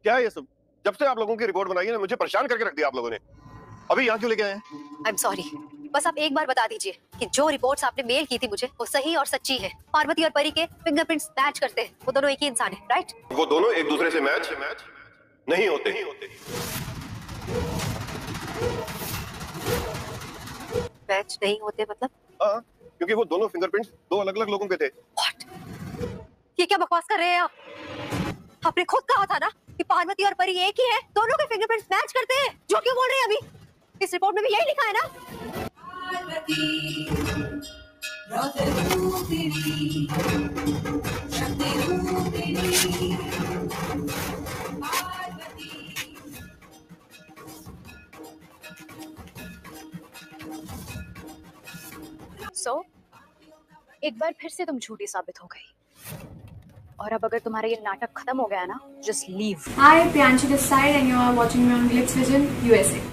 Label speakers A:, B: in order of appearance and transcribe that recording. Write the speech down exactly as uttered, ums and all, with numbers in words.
A: क्या है ये सब? जब से आप लोगों की रिपोर्ट बनाई है ना, मुझे परेशान करके रख दिया आप लोगों ने। अभी यहाँ क्यों लेके आए हैं?
B: आई एम सॉरी, बस आप एक बार बता दीजिए कि जो रिपोर्ट्स आपने मेल की थी मुझे वो सही और सच्ची है। पार्वती और परी के फिंगरप्रिंट्स मैच करते हैं, वो दोनों एक ही इंसान है, राइट?
A: वो दोनों एक दूसरे से मैच मैच नहीं होते नहीं होते
B: मैच नहीं होते मतलब?
A: हाँ, क्योंकि वो दोनों फिंगरप्रिंट्स दो अलग अलग लोगों के थे।
B: What? ये क्या बकवास कर रहे हैं आप? आपने खुद कहा था ना कि पार्वती और परी एक ही है, दोनों के फिंगरप्रिंट्स मैच करते हैं। झूठ क्यों बोल रहे हैं अभी? इस रिपोर्ट में भी यही लिखा है ना?
C: सो so, एक बार फिर से तुम झूठी साबित हो गई। और अब अगर तुम्हारा ये नाटक खत्म हो गया ना, just leave.
D: Hi, Priyanshi this side and you are watching me on Glitz Vision U S A.